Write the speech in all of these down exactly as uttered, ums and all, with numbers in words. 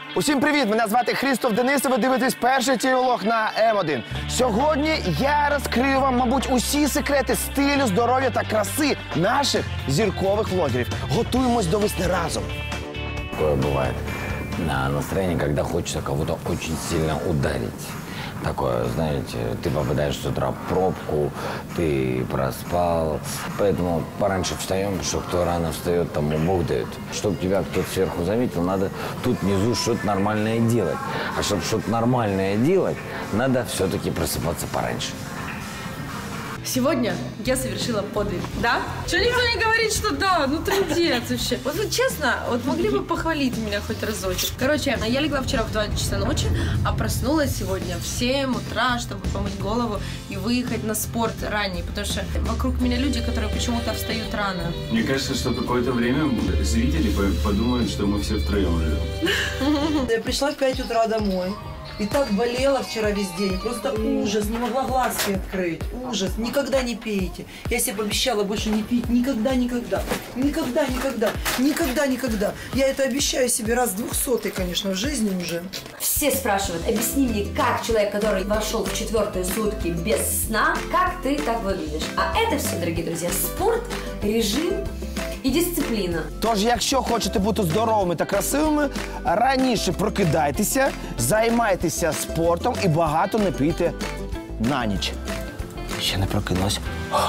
Усім привіт! Мене звати Христоф Денисов, ви дивитесь перший тівлог на М один. Сьогодні я розкрию вам, мабуть, усі секрети стилю, здоров'я та краси наших зіркових влогерів. Готуємось до весни разом. Такое бывает на настроение, когда хочется кого-то очень сильно ударить. Такое, знаете, ты попадаешь с утра в пробку, ты проспал. Поэтому пораньше встаем, что кто рано встает, тому Бог дает. Чтобы тебя кто-то сверху заметил, надо тут внизу что-то нормальное делать. А чтобы что-то нормальное делать, надо все-таки просыпаться пораньше. Сегодня я совершила подвиг, да? Что никто не говорит, что да, ну трындец вообще. Вот вы честно, вот могли бы похвалить меня хоть разочек. Короче, я легла вчера в два часа ночи, а проснулась сегодня в семь утра, чтобы помыть голову и выехать на спорт ранее, потому что вокруг меня люди, которые почему-то встают рано. Мне кажется, что какое-то время зрители подумают, что мы все втроем живем. Я пришла в пять утра домой. И так болела вчера весь день. Просто ужас. Не могла глазки открыть. Ужас. Никогда не пейте. Я себе пообещала больше не пить. Никогда, никогда. Никогда, никогда. Никогда, никогда. Я это обещаю себе раз двухсотый, конечно, в жизни уже. Все спрашивают, объясни мне, как человек, который вошел в четвертые сутки без сна, как ты так выглядишь. А это все, дорогие друзья, спорт, режим і дисципліна. Тож, якщо хочете бути здоровими та красивими, раніше прокидайтеся, займайтеся спортом і багато не пийте на ніч. Ще не прокинулась.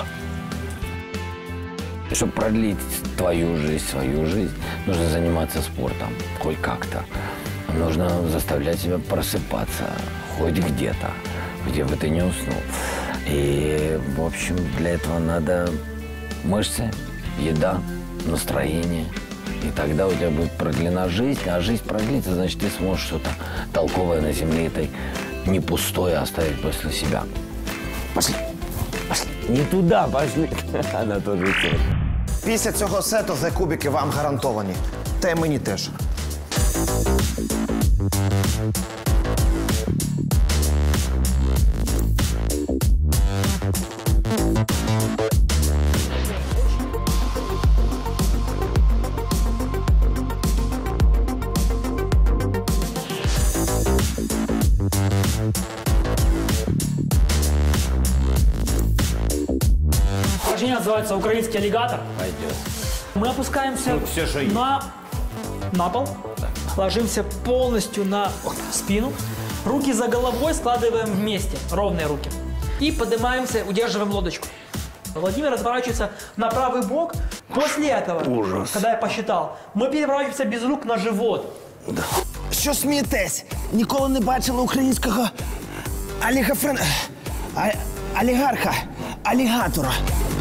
Чтобы продлить твою жизнь, свою жизнь, нужно заниматься спортом, хоть как-то. Нужно заставлять себя просыпаться, хоть где-то, где бы ты не уснул. И, в общем, для этого надо мышцы, еда, настроение. И тогда у тебя будет продлена жизнь, а жизнь продлится, значит, ты сможешь что-то толковое на земле этой не пустое оставить после себя. Пошли, пошли. Не туда пошли. Она тоже цель. Після цього сету за кубики вам гарантовані. Та й мені теж. Упражнение называется «Украинский аллигатор». Пойдет. Мы опускаемся Ну, все, что есть. на, на пол, ложимся полностью на спину, руки за головой складываем вместе, ровные руки. И поднимаемся, удерживаем лодочку. Владимир разворачивается на правый бок. После этого, Ужас. когда я посчитал, мы переворачиваемся без рук на живот. Да. Що смієтесь? Ніколи не бачили українського алігафрен... а... олігарха, алігатора.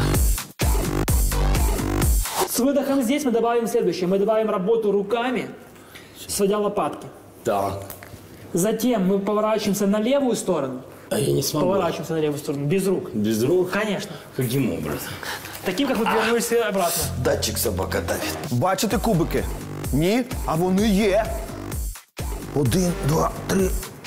С выдохом здесь мы добавим следующее. Мы добавим работу руками, сводя лопатки. Так. Затем мы поворачиваемся на левую сторону. А я не смогу. Поворачиваемся на левую сторону, без рук. Без рук? Конечно. Каким образом? Таким, как вы вернулись обратно. Датчик собака давит. Бачите кубики? Ні, а вони є. Один, два, три.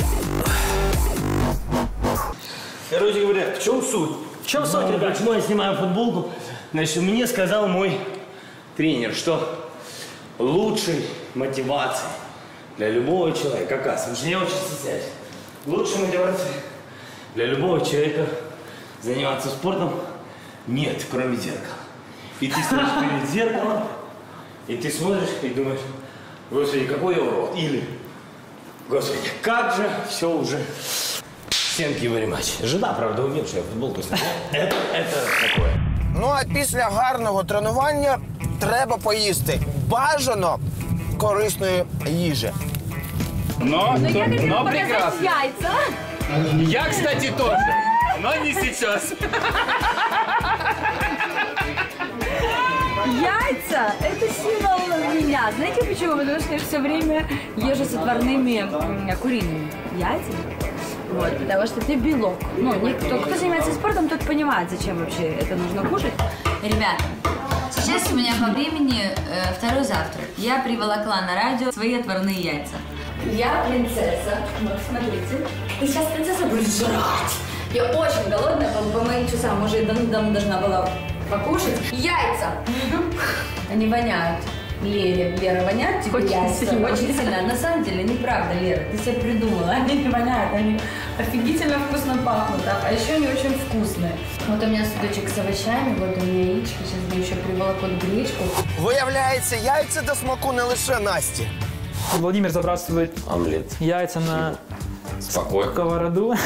Короче говоря, в чем суть? В чем суть, ребят? Почему я снимаю футболку? Значит, мне сказал мой тренер, что лучшей мотивацией для любого человека, оказывается, я очень стесняюсь, лучшей мотивацией для любого человека заниматься спортом нет, кроме зеркала. И ты стоишь перед зеркалом, и ты смотришь и думаешь, господи, какой я урод. Или, господи, как же все уже... Thank you very much. Жена, правда, умеет, что я футболку снимаю. Это, это такое. Ну, а після гарного тренування треба поїсти. Бажано корисної їжі. Но, Но я хотела но показать прекрасно. яйца. Я, кстати, тоже. Но не сейчас. Яйца – это символ меня. Знаете почему? Потому что я все время езжу с отварными м, куриными яйцами. Вот, потому что это белок. Ну, никто, кто занимается спортом, тот понимает, зачем вообще это нужно кушать. Ребята, сейчас у меня по времени э, второй завтрак. Я приволокла на радио свои отварные яйца. Я принцесса. Вот, смотрите. И сейчас принцесса будет жрать. Я очень голодная, по, по моим часам уже давно должна была покушать. Яйца. Они воняют. Лере. Лера, вонят тебе Очень яйца? сильно. Очень сильно. На самом деле, неправда, Лера. Ты себе придумала. Они не воняют, они офигительно вкусно пахнут. А еще они очень вкусные. Вот у меня судочек с овощами, вот у меня яичко. Сейчас я еще приволокут гречку. Виявляється, яйця до смаку не лише Насті. Владимир забрасывает Омлет. яйца на Спокойно. сковороду.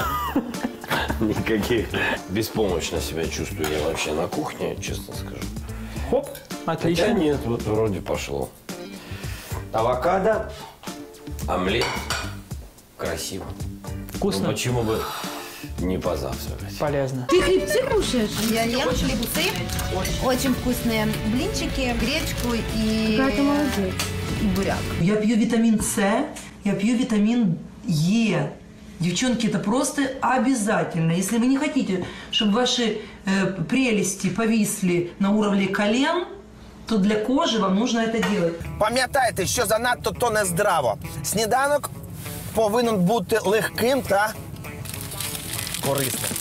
Никаких. Беспомощно себя чувствую я вообще на кухне, честно скажу. Хоп, отлично. Хотя нет, вот вроде пошло. Авокадо, омлет. Красиво. Вкусно. Ну, почему бы не позавтракать? Полезно. Ты хлебцы кушаешь? Я ем хлебцы, очень вкусные блинчики, гречку и, Какая ты молодец. и буряк. Я пью витамин С, я пью витамин Е. Девчонки, это просто обязательно. Если вы не хотите, чтобы ваши э, прелести повисли на уровне колен, то для кожи вам нужно это делать. Пам'ятайте, що занадто то не здраво. Сніданок повинен бути легким та корисним.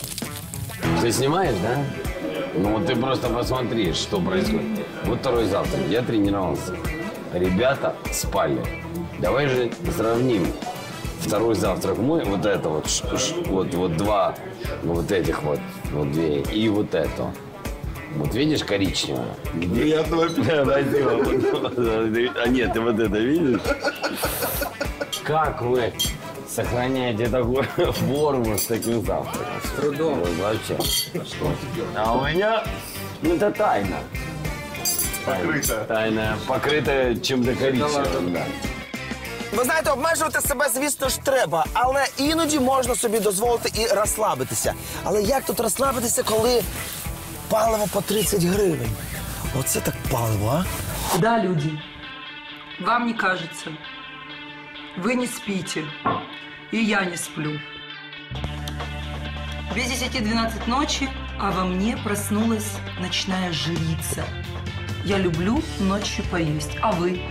Ты снимаешь, да? Ну вот ты просто посмотри, что происходит. Вот второй завтрак. Я тренировался. Ребята спали. Давай же сравним. Второй завтрак мой, вот это вот, ш- ш- вот, вот два, ну, вот этих вот, вот две, и вот это. Вот видишь коричневое? Приятного аппетита. А нет, ты вот это видишь? Как вы сохраняете такую форму с таким завтраком? С трудом. Вообще. А у меня, ну, это тайна. Покрыта. Тайна, покрыта чем-то коричневым, да. Ви знаєте, обмежувати себе, звісно ж, треба, але іноді можна собі дозволити і розслабитися. Але як тут розслабитися, коли паливо по тридцять гривень? Оце так паливо, а? Да, люди, вам не кажется. Вы не спите, и я не сплю. Без десяти-двенадцати ночи, а во мне проснулась ночная жрица. Я люблю ночью поесть, а вы?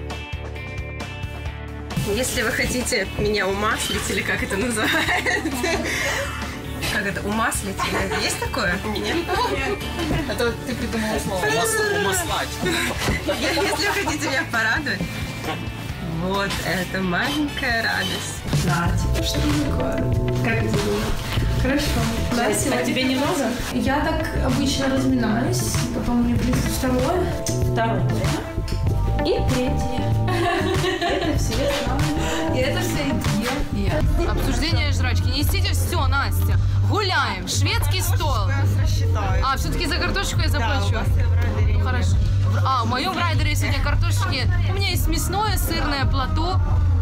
Если вы хотите меня умаслить, или как это называется? Как это, умаслить? Есть такое? Нет. А то ты придумала слово. Умаслать. Если вы хотите меня порадовать, вот это маленькая радость. Знаете, что такое? Как это было? Хорошо. Да, а тебе немного? Я так обычно разминаюсь, потом мне ближе второе, Второе. и третье. Это все я знаю. И это все и я. Обсуждение жрачки. Несите все, Настя. Гуляем. Шведский стол. А, все-таки за картошечку я заплачу. Ну, хорошо. А, в моем райдере сегодня картошечки. У меня есть мясное, сырное, плато.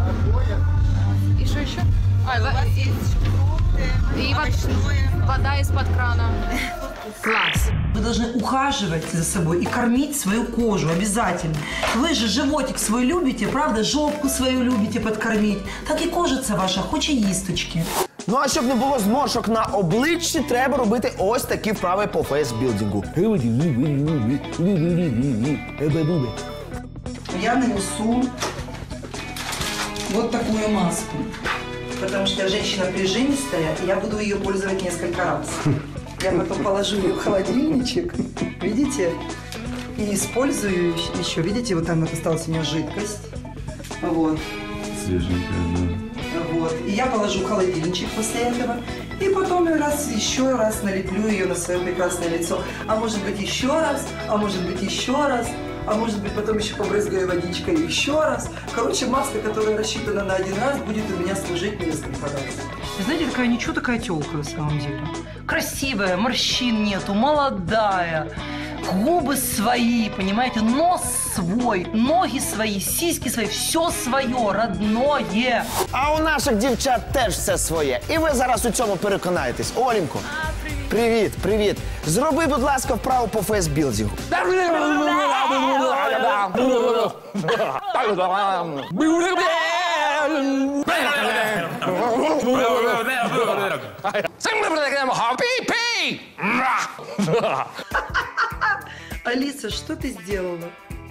И что еще? А, у вас есть и вод- вода из-под крана. Класс. Вы должны ухаживать за собой и кормить свою кожу обязательно. Вы же животик свой любите, правда? Жопку свою любите подкормить. Так і кожиця ваша хоче їсточки. Ну а щоб не було зморшок на обличчі, треба робити ось такі вправи по фейсбілдингу. Я нанесу вот такую маску. Потому что я женщина прижимистая, и я буду ее пользовать несколько раз. Я потом положу ее в холодильничек, видите? И использую еще, видите, вот там осталась у меня жидкость. Вот. Свеженькая, да. Вот. И я положу в холодильничек после этого. И потом раз, еще раз налеплю ее на свое прекрасное лицо. А может быть еще раз, а может быть еще раз. А может быть, потом еще побрызгаю водичкой еще раз. Короче, маска, которая рассчитана на один раз, будет у меня служить несколько раз. Знаете, такая ничего, такая тёлка на самом деле. Красивая, морщин нету, молодая. Губы свои, понимаете, нос свой, ноги свои, сиськи свои, все свое, родное. А у наших дівчат теж все своє. І ви зараз у цьому переконаєтесь. Олінко, привіт, привіт. Зроби, будь ласка, вправу по фейсбілдингу. Алиса, что ты сделала?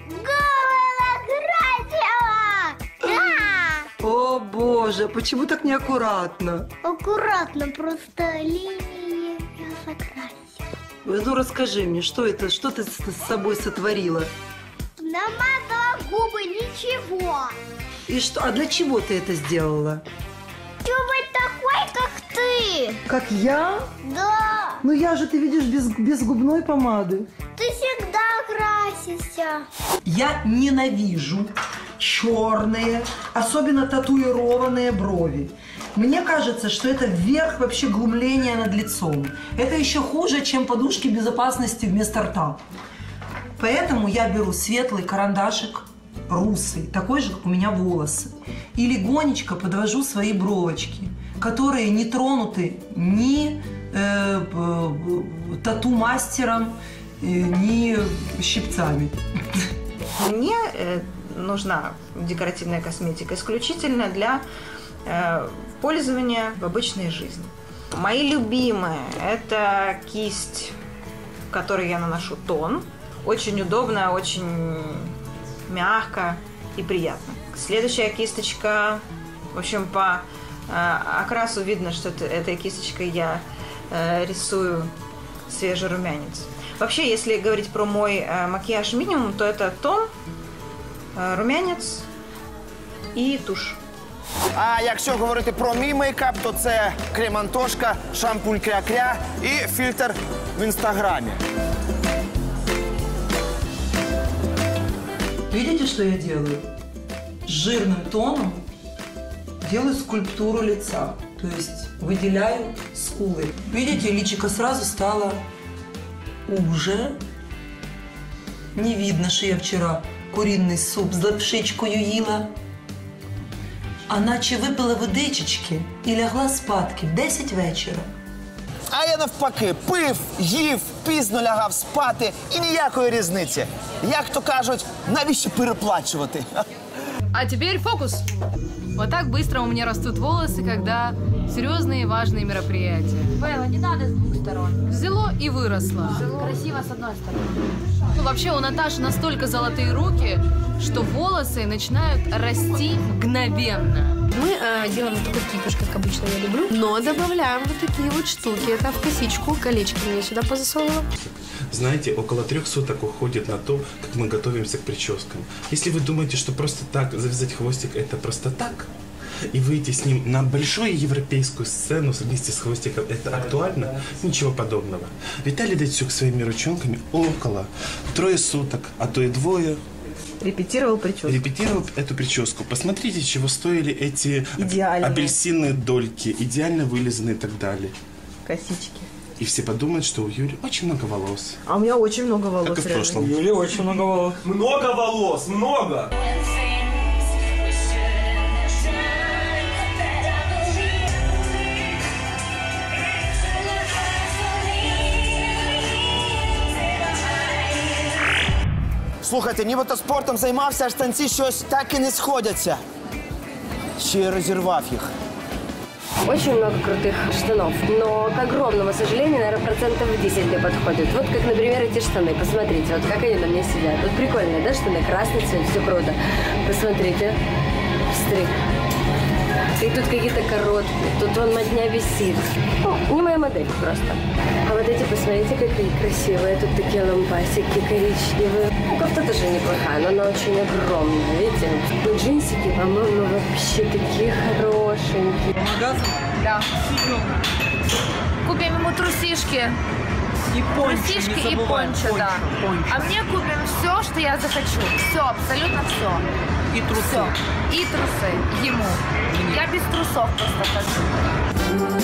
О, боже, почему так неаккуратно? Аккуратно, просто линии я закрасила. Ну, расскажи мне, что это, что ты с, с собой сотворила? намазала губы, ничего. И что? А для чего ты это сделала? Чтобы быть такой, как ты. Как я? Да. Ну я же, ты видишь, без, без губной помады. Ты всегда красишься. Я ненавижу черные, особенно татуированные брови. Мне кажется, что это верх вообще глумления над лицом. Это еще хуже, чем подушки безопасности вместо рта. Поэтому я беру светлый карандашик, русый, такой же, как у меня волосы. И легонечко подвожу свои бровочки, которые не тронуты ни э, э, тату-мастером, э, ни щипцами. Мне э, нужна декоративная косметика исключительно для э, пользования в обычной жизни. Мои любимые – это кисть, в которой я наношу тон. Очень удобно, очень мягко и приятно. Следующая кисточка, в общем, по э, окрасу видно, что это, этой кисточкой я э, рисую свежий румянец. Вообще, если говорить про мой э, макияж минимум, то это тон, э, румянец і туш. А якщо говорити про мій мейкап, то це крем-антошка, шампунь кря-кря і фільтр в інстаграмі. Видите, что я делаю? Жирным тоном делаю скульптуру лица. То есть выделяю скулы. Видите, личико сразу стало уже. Не видно, что я вчера куриный суп з лапшичкою їла. А наче випила водичечки і лягла спадки в десять вечора. А я навпаки, пив, їв, пізно лягав спати і ніякої різниці. Як то кажуть, навіщо переплачувати? А теперь фокус. Вот так быстро у меня растут волосы, когда серьезные и важные мероприятия. Белла, не надо с двух сторон. Взяло и выросло. Красиво с одной стороны. Ну, вообще у Наташи настолько золотые руки, что волосы начинают расти мгновенно. Мы э, делаем такой кипиш, как обычно я люблю, но добавляем вот такие вот штуки. Это в косичку, колечки мне сюда позасовывала. Знаете, около трех суток уходит на то, как мы готовимся к прическам. Если вы думаете, что просто так завязать хвостик это просто так, и выйти с ним на большую европейскую сцену вместе с хвостиком, это актуально? Ничего подобного. Виталий Датсюк своими ручонками около трое суток, а то и двое Репетировал прическу. Репетировал эту прическу. Посмотрите, чего стоили эти Идеальные. апельсинные дольки, идеально вылизанные и так далее. Косички. И все подумают, что у Юли очень много волос. А у меня очень много волос. Как и в прошлом. У Юли очень много волос. Много волос, много! Слухайте, нібито спортом займався, аж танці щось так і не сходяться. Ще й розірвав їх. Очень много крутых штанов, но, к огромному сожалению, наверное, процентов десять не подходит. Вот как, например, эти штаны. Посмотрите, вот как они на мне сидят. Вот прикольные, да, штаны? Красный цвет, все круто. Посмотрите. Стрик. И тут какие-то короткие, тут он мотня висит. Ну, не моя модель просто. А вот эти, посмотрите, какие красивые. Тут такие лампасики коричневые. Ну, кофта тоже неплохая, но она очень огромная, видите? Ну, джинсики, по-моему, вообще такие хорошенькие. Да. Купим ему трусишки. И пончо, Трусишки не и забываем, пончо, пончо, да. пончо. А мне купим все, что я захочу. Все, абсолютно все. И трусы. Все. И трусы ему. Я без трусов просто хожу.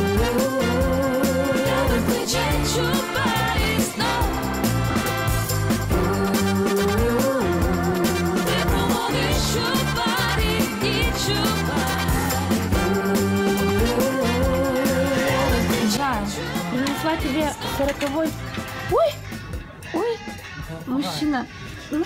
Жан, принесла тебе сороковой... Ой! Ой! Мужчина. Ну.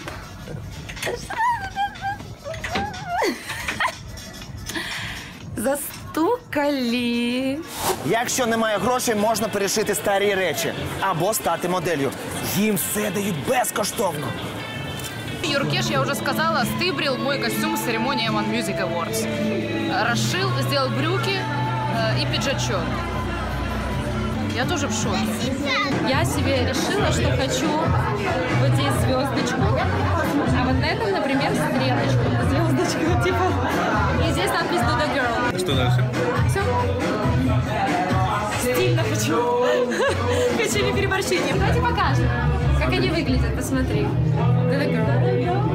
Застукали. Якщо немає грошей, можна перешити старі речі. Або стати моделлю. Їм все дають безкоштовно. Юркеш, я уже сказала, стыбрил мой костюм с церемонии One Music Awards. Расшил, сделал брюки э, и пиджачок. Я тоже в шоке. Я себе решила, что хочу вот здесь звездочку, а вот на этом, например, стрелочку, звездочку, типа. И здесь надпись Do the Girl. Что дальше? Все. Стильно почему? Хочу не переборщить. Давайте покажем, как они выглядят. Посмотри. Do the Girl.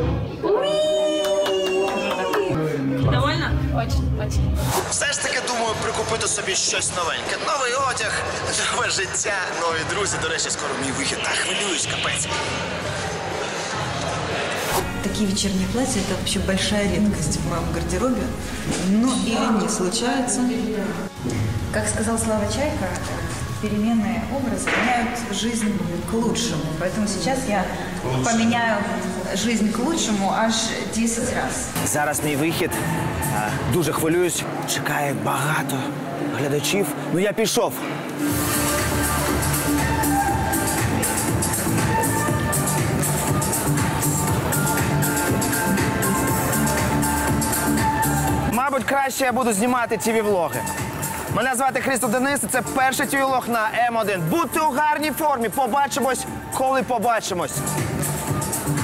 Довольно? Очень, очень. Все ж таки думаю прикупити собі щось новеньке. Новий одяг, нове життя, нові друзі. До речі, скоро мій вихід. Та хвилююсь, капець. Такие вечерние платья – это вообще большая редкость в моем гардеробе. Но или не случается. Как сказал Слава Чайка, переменные образы меняют жизнь к лучшему. Поэтому сейчас я поменяю жизнь к лучшему аж десять раз. Зараз мій вихід. Дуже хвилююсь. Чекає багато глядачів. Ну я пішов. Мабуть, краще я буду знімати ті ві-влоги. Мене звати Христоф Денис, і це перший ті ві-влог на Ем один. Будьте у гарній формі, побачимось, коли побачимось.